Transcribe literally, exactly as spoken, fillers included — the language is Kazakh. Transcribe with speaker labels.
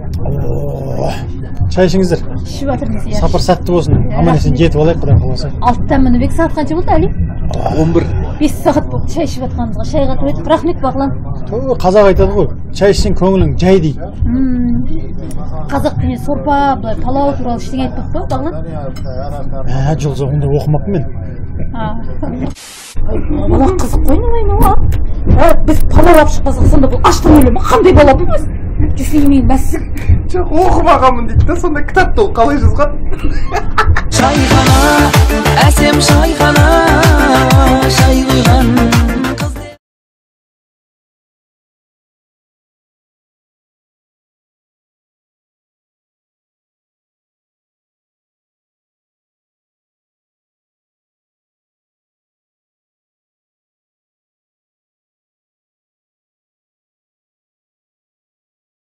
Speaker 1: Çay ішіңіздер.
Speaker 2: Ішіп жатырмыз, иә.
Speaker 1: Сапар сәтті болсын. Аман-есен жетіп алайық, Құдай қаласа.
Speaker 2: Алтыдан мініп сағат қанша болды әлі?
Speaker 1: он бір.
Speaker 2: бес сағат болды шай ішіп жатқанымызға. Шайға тұр едік. Рахмет Бағлан.
Speaker 1: Қазақ айтады ғой, чай ішсең көңілің жай дейді.
Speaker 2: Қазақ тілінде сорпа, былай палау туралы ештеңе айтпап па, Бағлан?
Speaker 1: Ә, жоқ, ондай оқымаппын мен.
Speaker 2: Бала қызық қой неғайын оға. Біз палау алып шықпасақ, сонда бұл аштан өле ма? Қандай бала бұл біз? Жүсеймей мәсік.
Speaker 3: Жоқ, оқымағанмын дейді да, сонда кітапты ол қалай жазған?
Speaker 4: Шайхана, әсем шайхана, шай құйған